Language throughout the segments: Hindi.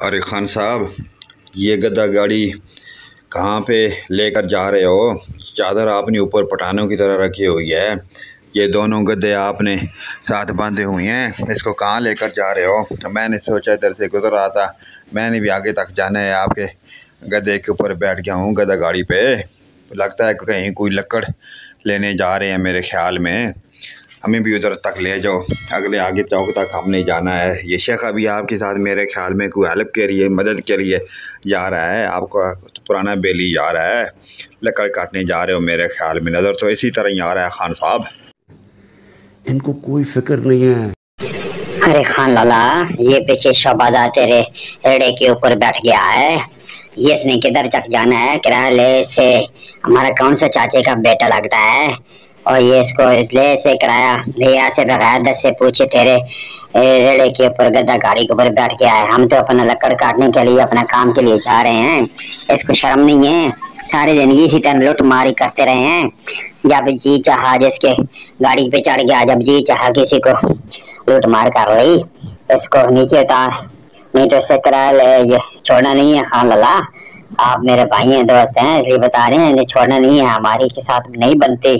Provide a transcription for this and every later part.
अरे खान साहब, ये गद्दा गाड़ी कहाँ पे लेकर जा रहे हो? चादर आपने ऊपर पठानों की तरह रखी हुई है। ये दोनों गद्दे आपने साथ बांधे हुए हैं, इसको कहाँ लेकर जा रहे हो? तो मैंने सोचा इधर से गुजर रहा था, मैंने भी आगे तक जाना है। आपके गद्दे के ऊपर बैठ गया हूँ, गद्दा गाड़ी पे। लगता है कहीं कोई लकड़ लेने जा रहे हैं मेरे ख्याल में। हमें भी उधर तक ले जाओ, अगले आगे चौक तक हमने जाना है। ये शेख अभी आपके साथ मेरे ख्याल में कोई हेल्प के लिए, मदद के लिए जा रहा है। आपका तो पुराना बेली जा रहा है, लकड़ काटने जा रहे हो मेरे ख्याल में। नज़र तो इसी तरह ही आ रहा है खान साहब। इनको कोई फिक्र नहीं है। अरे खान लाला, ये पीछे शोबादा तेरे रेड़े के ऊपर बैठ गया है। ये इसने किधर तक जाना है? किराया ले से हमारा कौन सा चाचे का बेटा लगता है, और ये इसको इसलिए से किराया लिया से बगैर दस से पूछे तेरे रेड़े के ऊपर गद्दा गाड़ी के ऊपर बैठ गया है। हम तो अपना लकड़ काटने के लिए, अपना काम के लिए जा रहे हैं। इसको शर्म नहीं है? सारे दिन इसी तरह लूट मारी करते रहे हैं। जब जी चाहा जिसके गाड़ी पे चढ़ गया, जब जी चाहा किसी को लूट मार कर रही, इसको नीचे उतार, नहीं तो इससे किराया ले। ये छोड़ना नहीं है खान लाला, आप मेरे भाई हैं, दोस्त हैं, इसलिए बता रहे हैं, इन्हें छोड़ना नहीं है। हमारी के साथ नहीं बनती।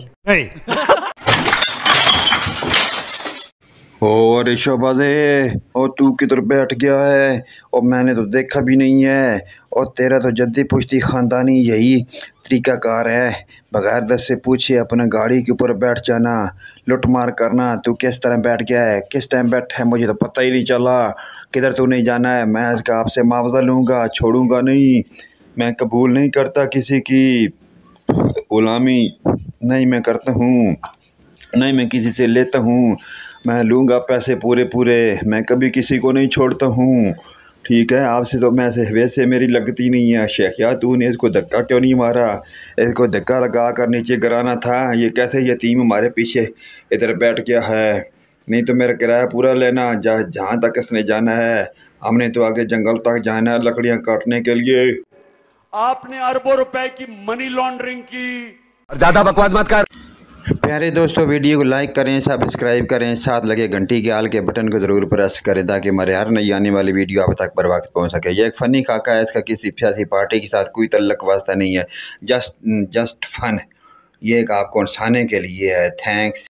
और शोबाजे, और तू किधर बैठ गया है? और मैंने तो देखा भी नहीं है। और तेरा तो जद्दी पुश्ती ख़ानदानी यही तरीक़ाकार है, बगैर दस से पूछे अपना गाड़ी के ऊपर बैठ जाना, लुट मार करना। तू किस तरह बैठ गया है, किस टाइम बैठा है, मुझे तो पता ही नहीं चला। किधर तू नहीं जाना है? मैं इसका आपसे मुआवजा लूँगा, छोड़ूंगा नहीं। मैं कबूल नहीं करता किसी की ग़ुलामी, नहीं मैं करता हूँ, नहीं मैं किसी से लेता हूँ। मैं लूँगा पैसे पूरे पूरे, मैं कभी किसी को नहीं छोड़ता हूँ। ठीक है, आपसे तो मैं वैसे मेरी लगती नहीं है। शेख यार, तूने इसको धक्का क्यों नहीं मारा? इसको धक्का लगा कर नीचे गिराना था। ये कैसे यतीम हमारे पीछे इधर बैठ गया है? नहीं तो मेरा किराया पूरा लेना, जहाँ तक इसने जाना है। हमने तो आगे जंगल तक जाना है लकड़ियाँ काटने के लिए। आपने अरबों रुपए की मनी लॉन्ड्रिंग की। ज्यादा बकवास मत कर। प्यारे दोस्तों, वीडियो को लाइक करें, सब्सक्राइब करें, साथ लगे घंटी के आल के बटन को ज़रूर प्रेस करें ताकि हमारे हर नई आने वाली वीडियो आप तक बर वक्त पहुँच सके। ये एक फ़नी खाका है, इसका किसी सियासी पार्टी के साथ कोई तल्लक वास्ता नहीं है। जस्ट फन, ये एक आपको हंसाने के लिए है। थैंक्स।